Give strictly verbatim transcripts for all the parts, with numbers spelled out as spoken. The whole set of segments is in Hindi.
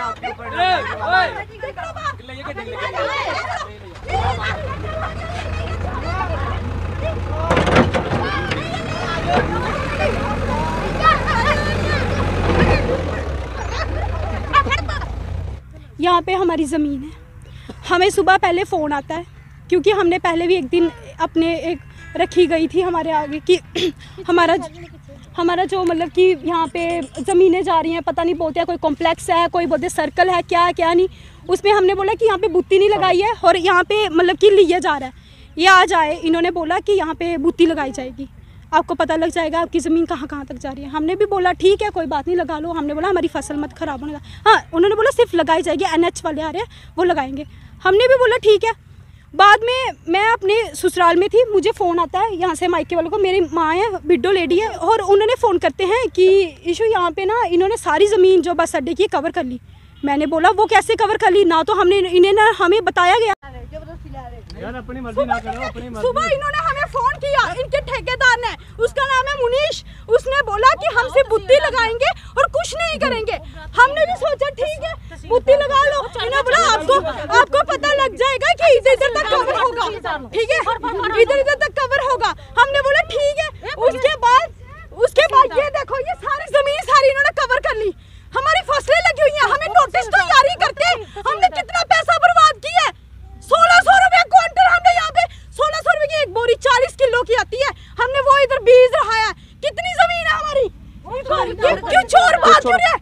यहाँ पे हमारी ज़मीन है, हमें सुबह पहले फ़ोन आता है क्योंकि हमने पहले भी एक दिन अपने एक रखी गई थी हमारे आगे कि हमारा हमारा जो मतलब कि यहाँ पे ज़मीनें जा रही हैं, पता नहीं बोलते हैं कोई कॉम्प्लेक्स है, कोई बोलते सर्कल है, क्या है क्या नहीं। उसमें हमने बोला कि यहाँ पे बुत्ती नहीं लगाई है और यहाँ पे मतलब कि लिया जा रहा है, ये आ जाए। इन्होंने बोला कि यहाँ पे बुत्ती लगाई जाएगी, आपको पता लग जाएगा आपकी ज़मीन कहाँ कहाँ तक जा रही है। हमने भी बोला ठीक है कोई बात नहीं, लगा लो। हमने बोला हमारी फसल मत ख़राब होने का। हाँ, उन्होंने बोला सिर्फ लगाई जाएगी, एन एच वाले आ रहे हैं वो लगाएंगे। हमने भी बोला ठीक है। बाद में मैं अपने ससुराल में थी, मुझे फ़ोन आता है यहाँ से मायके वालों को, मेरी माँ है, बिड्डो लेडी है, और उन्होंने फ़ोन करते हैं कि इशू यहाँ पे ना इन्होंने सारी ज़मीन जो बस अड्डे की कवर कर ली। मैंने बोला वो कैसे कवर कर ली, ना तो हमने इन्हें ना हमें बताया गया। यार अपनी मर्जी ना करो, अपनी मर्जी। सुबह इन्होंने हमें फ़ोन किया, इनके ठेकेदार ने, उसका नाम है मुनीश। उसने बोला कि हम सिर्फ बुत्ती लगाएंगे और कुछ नहीं करेंगे। हमने भी सोचा ठीक है बुत्ती लगा लो। इन्होंने बोला आपको आपको पता लग जाएगा कि इधर इधर तक कवर होगा, ठीक है, इधर इधर तक कवर होगा। हमने बोला ठीक है। उसके बाद उसके बाद ये देखो, ये सारी जमीन सारी इन्होंने कवर कर ली। हमारी फसलें लगी हुई हैं, हमें नोटिस तो जारी करते। हमने कितना पैसा बर्बाद किया है, सोलह सौ रुपए क्विंटल। हमने यहाँ पे सोलह सौ रुपए की एक बोरी चालीस किलो की आती है, हमने वो इधर बीज रहा है। कितनी जमीन है हमारी, क्यों चोर बात कर रहे हैं?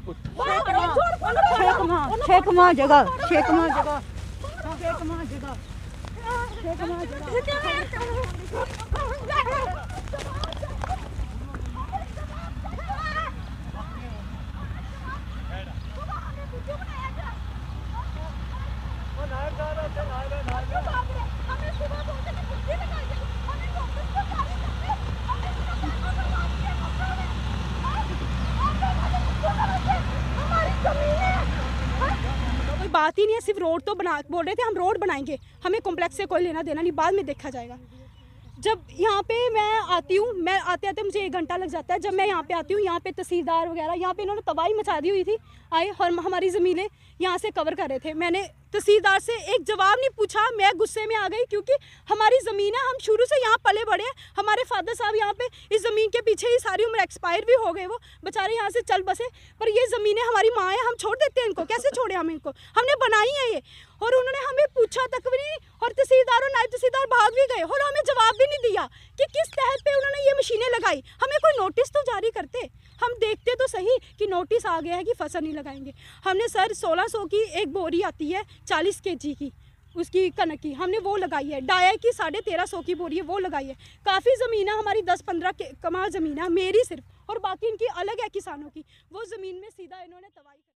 शेखमा जगह शेखमा जगह शेखमा जगह शेखमा जगह बात ही नहीं है, सिर्फ रोड तो बना बोल रहे थे हम रोड बनाएंगे, हमें कॉम्प्लेक्स से कोई लेना देना नहीं, बाद में देखा जाएगा। जब यहाँ पे मैं आती हूँ, मैं आते आते मुझे एक घंटा लग जाता है। जब मैं यहाँ पे आती हूँ, यहाँ पे तहसीलदार वगैरह यहाँ पे इन्होंने तबाही मचा दी हुई थी, आए और हमारी ज़मीनें यहाँ से कवर कर रहे थे। मैंने तहसीलदार से एक जवाब नहीं पूछा, मैं गुस्से में आ गई क्योंकि हमारी ज़मीन है, हम शुरू से यहाँ पले बड़े हैं। हमारे फादर साहब यहाँ पे इस ज़मीन के पीछे ही सारी उम्र एक्सपायर भी हो गए, वो बेचारे यहाँ से चल बसे। पर ये ज़मीनें हमारी माँ है, हम छोड़ देते हैं इनको? कैसे छोड़े हम इनको? हमने बनाई है ये, और उन्होंने हमें पूछा तक भी नहीं। और तहसीलदार और नायब तहसीलदार भाग भी गए और हमें जवाब भी नहीं दिया कि किस तहत पे उन्होंने ये मशीनें लगाई। हमें कोई नोटिस तो जारी करते, हम देखते तो सही कि नोटिस आ गया है कि फसल नहीं लगाएंगे। हमने सर सोलह सौ की एक बोरी आती है चालीस के जी की, उसकी कनक की, हमने वो लगाई है। डाया की साढ़े तेरह सौ की बोरी है, वो लगाई है। काफ़ी ज़मीन है हमारी, दस पंद्रह के कमा ज़मीन है मेरी सिर्फ, और बाकी इनकी अलग है किसानों की। वो ज़मीन में सीधा इन्होंने तबाही